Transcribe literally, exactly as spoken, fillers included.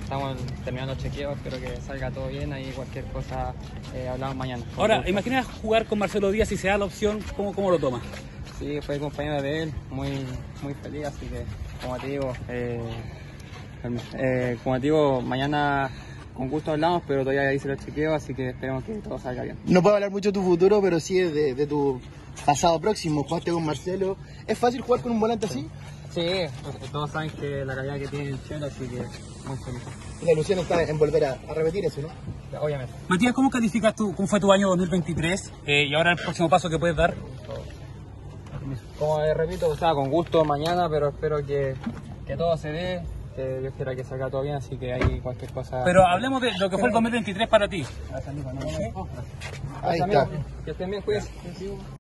estamos terminando el chequeo, espero que salga todo bien, ahí cualquier cosa eh, hablamos mañana. Ahora, imagina jugar con Marcelo Díaz, si se da la opción, ¿cómo, cómo lo tomas? Sí, fue compañero de él, muy, muy feliz, así que, como te digo, eh, eh, como te digo, mañana con gusto hablamos, pero todavía hice el chequeo, así que esperemos que todo salga bien. No puedo hablar mucho de tu futuro, pero sí de, de tu pasado próximo. Jugaste con Marcelo. ¿Es fácil jugar con un volante así? Sí, todos saben que la calidad que tiene el Chelo, así que muy feliz. Y la ilusión está en volver a, a repetir eso, ¿no? Obviamente. Matías, ¿cómo calificas tú, cómo fue tu año dos mil veintitrés eh, y ahora el próximo paso que puedes dar? Como eh, repito, o sea, con gusto mañana, pero espero que, que todo se dé, que Dios quiera que salga todo bien, así que hay cualquier cosa. Pero hablemos de lo que fue el dos mil veintitrés para ti. Gracias, amigo. No, no, no. Ahí Gracias, está. amigo. Que estén bien, cuídense.